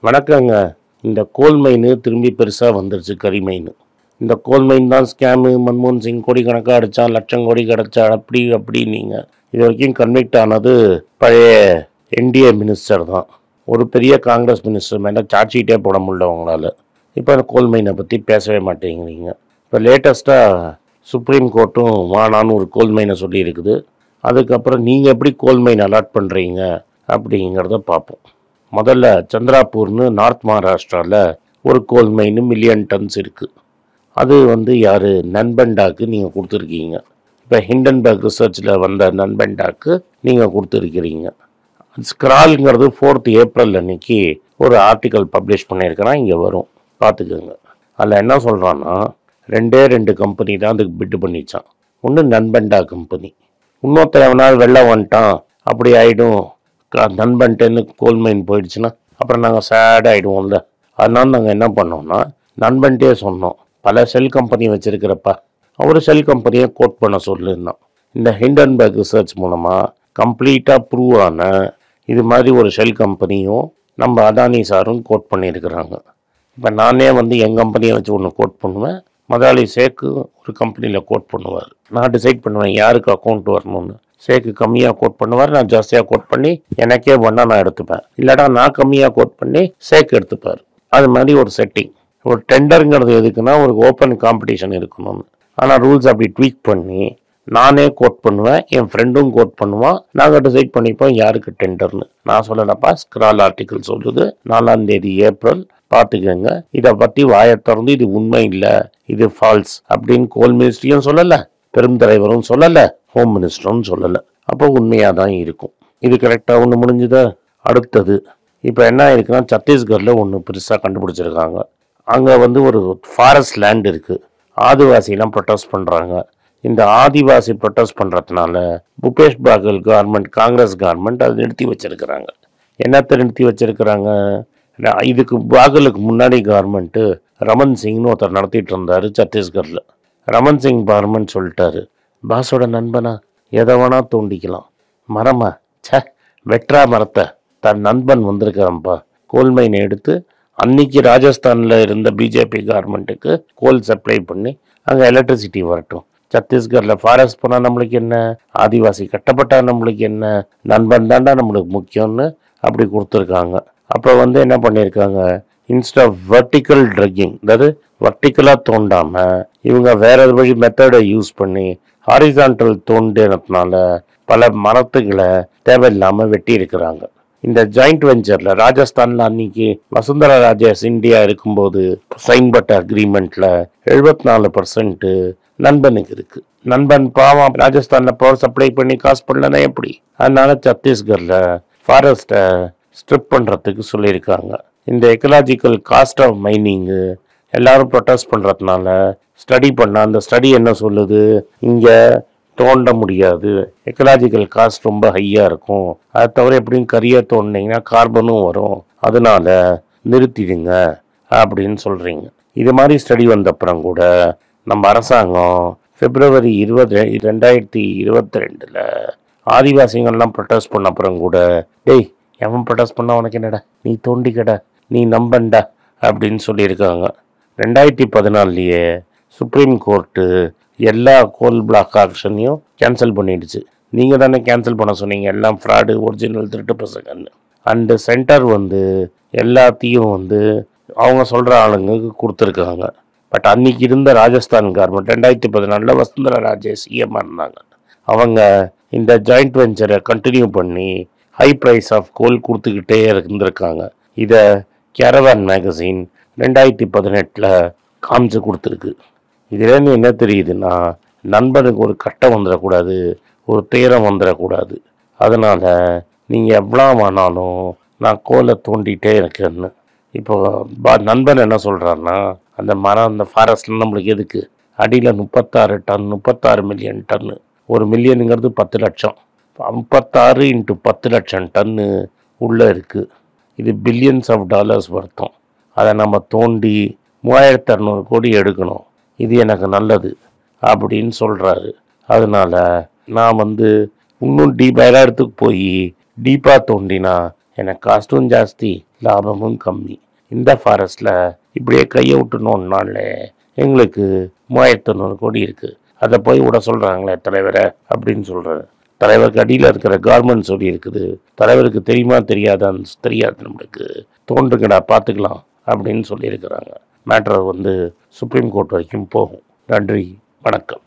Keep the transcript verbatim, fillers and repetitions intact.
வணக்கங்க. இந்த கோல் மைனு திரும்பி பெருசாக வந்துருச்சு, கரி மைனு. இந்த கோல் மைன் தான் ஸ்கேமு, மன்மோகன் சிங் கோடி கணக்காக அடித்தா, லட்சம் கோடி கிடச்சா, அப்படி அப்படி நீங்கள் இது வரைக்கும் கன்விக்ட் ஆனது பழைய என்டிஏ மினிஸ்டர் தான். ஒரு பெரிய காங்கிரஸ் மினிஸ்டர் மேலே சார்ஜ் ஷீட்டே போட முடியல அவங்களால. இப்போ அந்த கோல் மைனை பற்றி பேசவே மாட்டேங்கிறீங்க. இப்போ லேட்டஸ்ட்டாக சுப்ரீம் கோர்ட்டும் வானான்னு ஒரு கோல் மைனை சொல்லியிருக்குது. அதுக்கப்புறம் நீங்கள் எப்படி கோல் மைன் அலாட் பண்ணுறீங்க அப்படிங்கிறத பார்ப்போம். முதல்ல சந்திராப்பூர்னு நார்த் மகாராஷ்டிராவில் ஒரு கோல் மைனு மில்லியன் டன்ஸ் இருக்குது. அது வந்து யார், நன்பண்டாக்கு நீங்கள் கொடுத்துருக்கீங்க. இப்போ ஹிண்டன்பர்க் ரிசர்ச்சில் வந்த நன்பண்டாக்கு நீங்கள் கொடுத்துருக்கிறீங்க. ஸ்க்ரால்ங்கிறது ஃபோர்த் ஏப்ரல் அன்னைக்கு ஒரு ஆர்டிக்கல் பப்ளிஷ் பண்ணியிருக்கிறான், இங்கே வரும் பார்த்துக்கோங்க. அதில் என்ன சொல்கிறான்னா, ரெண்டே ரெண்டு கம்பெனி தான் அதுக்கு பிட்டு பண்ணிச்சான். ஒன்று நன்பண்டா கம்பெனி, இன்னொருத்தர் எவனால் வெளில வந்துட்டான் அப்படி ஆகிடும், நண்பன்ட்டேன்னு கோல் மைன் போயிடுச்சுன்னா அப்புறம் நாங்கள் சேட் ஆகிடுவோம்ல. அதனால நாங்கள் என்ன பண்ணோம்னா, நண்பன்ட்டே சொன்னோம், பல செல் கம்பெனி வச்சுருக்கிறப்ப அவர் செல் கம்பெனியை கோட் பண்ண சொல்லியிருந்தோம். இந்த ஹிண்டன்பர்க் ரிசர்ச் மூலமாக கம்ப்ளீட்டாக ப்ரூவ் ஆன இது மாதிரி ஒரு ஷெல் கம்பெனியும் நம்ம அதானி சாரும் கோட் பண்ணியிருக்கிறாங்க. இப்போ நானே வந்து என் கம்பெனியை வச்சு ஒன்று கோட் பண்ணுவேன், முதலாளி சேக்கு ஒரு கம்பெனியில் கோட் பண்ணுவார். நான் டிசைட் பண்ணுவேன் யாருக்கு அக்கௌண்ட் வரணும்னு. சேக்கு கம்மியாக கோட் பண்ணுவார், நான் ஜாஸ்தியாக கோட் பண்ணி எனக்கே ஒன்றா நான் எடுத்துப்பேன். இல்லாட்டா நான் கம்மியாக கோட் பண்ணி சேக்கு எடுத்துப்பார். அது மாதிரி ஒரு செட்டிங். ஒரு டெண்டருங்கிறது எதுக்குன்னா ஒரு ஓப்பன் காம்படிஷன் இருக்கணும்னு. ஆனால் ரூல்ஸ் அப்படி ட்வீக் பண்ணி நானே கோட் பண்ணுவேன், என் ஃப்ரெண்டும் கோட் பண்ணுவான், நாங்கள் டிசைட் பண்ணிப்போம் யாருக்கு டெண்டர்னு. நான் சொல்லலப்பா, ஸ்க்ரால் ஆர்டிக்கல் சொல்லுது, நாலாம் தேதி ஏப்ரல் பார்த்துக்கங்க. இதை பற்றி வாயை திறந்து இது உண்மை இல்லை, இது ஃபால்ஸ் அப்படின்னு கோல் மினிஸ்ட்ரியும் சொல்லலை, பெருந்தலைவரும் சொல்லலை, ஹோம் மினிஸ்டரும் சொல்லலை. அப்போ உண்மையாக தான் இருக்கும். இது கரெக்டாக ஒன்று முடிஞ்சுதா? அடுத்தது இப்போ என்ன ஆயிருக்குன்னா, சத்தீஸ்கரில் ஒன்று பெருசாக கண்டுபிடிச்சிருக்காங்க. அங்கே வந்து ஒரு ஃபாரஸ்ட் லேண்ட் இருக்குது, ஆதிவாசிலாம் ப்ரொட்டஸ்ட் பண்ணுறாங்க. இந்த ஆதிவாசி ப்ரொட்டஸ்ட் பண்ணுறதுனால பூபேஷ் பாகல் கவர்மெண்ட், காங்கிரஸ் கவர்மெண்ட் அதை நிறுத்தி வச்சிருக்கிறாங்க. என்னத்தை நிறுத்தி வச்சிருக்கிறாங்க? இதுக்கு பாகலுக்கு முன்னாடி கவர்மெண்ட்டு ரமன் சிங்னு ஒருத்தர் நடத்திட்டு இருந்தார் சத்தீஸ்கரில். ரமன் சிங் கவர்மெண்ட் சொல்லிட்டாரு, பாஸோட நண்பனா எதை வேணா தோண்டிக்கலாம், மரமா சே வெட்ரா மரத்தை, தன் நண்பன் வந்திருக்கான்ப்பா, கோல் மைனை எடுத்து அன்னைக்கு ராஜஸ்தானில் இருந்த பிஜேபி கவர்மெண்ட்டுக்கு கோல் சப்ளை பண்ணி அங்கே எலக்ட்ரிசிட்டி வரட்டும். சத்தீஸ்கரில் ஃபாரஸ்ட் போனால் நம்மளுக்கு என்ன, ஆதிவாசி கட்டப்பட்டா நம்மளுக்கு என்ன, நண்பன் தாண்டா நம்மளுக்கு முக்கியம்னு அப்படி கொடுத்துருக்காங்க. அப்போ வந்து என்ன பண்ணியிருக்காங்க, இன்ஸ்ட் ஆஃப் வெர்டிக்கல் ட்ரக்கிங், அதாவது வர்டிக்கலாக தோண்டாமல் இவங்க வேற வழி மெத்தடை யூஸ் பண்ணி ஹாரிசான்டல் தோண்டினதுனால பல மரத்துகளை தேவையில்லாமல் வெட்டி இருக்கிறாங்க. இந்த ஜாயிண்ட் வெஞ்சரில் ராஜஸ்தானில் அன்னைக்கு வசுந்தரா ராஜே சிந்தியா இருக்கும்போது சைன் பட்ட அக்ரிமெண்ட்டில் எழுபத்தி நாலு பர்சன்ட்டு நண்பனுக்கு இருக்கு. நண்பன் பாவம் ராஜஸ்தானில் பவர் சப்ளை பண்ணி காசு பண்ணலன்னா எப்படி? அதனால சத்தீஸ்கரில் ஃபாரஸ்ட்டை ஸ்ட்ரிப் பண்ணுறதுக்கு சொல்லியிருக்காங்க. இந்த எக்கலாஜிக்கல் காஸ்ட் ஆஃப் மைனிங்கு எல்லாரும் ப்ரொட்டஸ்ட் பண்ணுறதுனால ஸ்டடி பண்ணால் அந்த ஸ்டடி என்ன சொல்லுது, இங்கே தோண்ட முடியாது, எக்கலாஜிக்கல் காஸ்ட் ரொம்ப ஹையாக இருக்கும், அதை தவிர எப்படியும் கரியை தோண்டினீங்கன்னா கார்பனும் வரும், அதனால நிறுத்திடுங்க அப்படின்னு சொல்கிறீங்க. இது மாதிரி ஸ்டடி வந்தப்புறம் கூட நம்ம அரசாங்கம் பிப்ரவரி இருபது ரெண்டாயிரத்தி இருபத்தி ரெண்டில் ஆதிவாசிகள்லாம் ப்ரொட்டஸ்ட் பண்ண அப்புறம் கூட, டேய் எவன் ப்ரொட்டஸ்ட் பண்ணால் உனக்கு என்னடா, நீ தோண்டிக்கடா, நீ நம்பண்டா அப்படின்னு சொல்லியிருக்காங்க. ரெண்டாயிரத்தி பதினாலுலேயே சுப்ரீம் கோர்ட்டு எல்லா கோல் பிளாக் ஆக்ஷனையும் கேன்சல் பண்ணிடுச்சு. நீங்கள் தானே கேன்சல் பண்ண சொன்னீங்க, எல்லாம் ஃப்ராடு, ஒரிஜினல் திருட்டு பசங்கன்னு. அண்டு சென்டர் வந்து எல்லாத்தையும் வந்து அவங்க சொல்கிற ஆளுங்களுக்கு கொடுத்துருக்காங்க. பட் அன்றைக்கி இருந்த ராஜஸ்தான் கவர்மெண்ட் ரெண்டாயிரத்தி பதினாலில் வசுந்தரா ராஜே சிஎம்மாக இருந்தாங்க. அவங்க இந்த ஜாயிண்ட் வெஞ்சரை கண்டினியூ பண்ணி ஹை ப்ரைஸ் ஆஃப் கோல் கொடுத்துக்கிட்டே இருந்திருக்காங்க. இதை கேரவான் மேகசின் ரெண்டாயிரத்தி பதினெட்டில் காமிச்சு கொடுத்துருக்கு. இதுலேருந்து என்ன தெரியுதுன்னா, நண்பனுக்கு ஒரு கட்டம் வந்துடக்கூடாது, ஒரு துயரம் வந்துடக்கூடாது, அதனால் நீங்கள் எவ்வளோ வேணாலும் நான் கோலை தோண்டிகிட்டே இருக்கேன்னு. இப்போ பா நண்பன் என்ன சொல்கிறாருன்னா, அந்த மரம் அந்த ஃபாரஸ்ட்ல நம்மளுக்கு எதுக்கு, அடியில் முப்பத்தாறு டன் முப்பத்தாறு மில்லியன் டன்னு, ஒரு மில்லியனுங்கிறது பத்து லட்சம், முப்பத்தாறு இன்ட்டு பத்து லட்சம் டன்னு உள்ளே இருக்குது. இது பில்லியன்ஸ் ஆஃப் டாலர்ஸ் வருத்தம். அதை நம்ம தோண்டி மூவாயிரத்தி அறநூறு கோடி எடுக்கணும், இது எனக்கு நல்லது அப்படின்னு சொல்கிறாரு. அதனால் நான் வந்து இன்னும் டீப் இடத்துக்கு போய் டீப்பாக தோண்டினா எனக்கு காஸ்ட்டும் ஜாஸ்தி, லாபமும் கம்மி. இந்த ஃபாரஸ்ட்டில் இப்படியே கையை விட்டுனோன்னாலே எங்களுக்கு மூவாயிரத்தி தொண்ணூறு கோடி இருக்குது, அதை போய் விட சொல்கிறாங்களே தலைவரை அப்படின்னு சொல்கிறாரு. தலைவருக்கு அடியில் இருக்கிற கவர்மெண்ட் சொல்லி இருக்குது, தலைவருக்கு தெரியுமா தெரியாதான்னு தெரியாது, நம்மளுக்கு தோன்றுங்கடா பார்த்துக்கலாம் அப்படின்னு சொல்லியிருக்கிறாங்க. மேட்ரு வந்து சுப்ரீம் கோர்ட் வரைக்கும் போகும். நன்றி, வணக்கம்.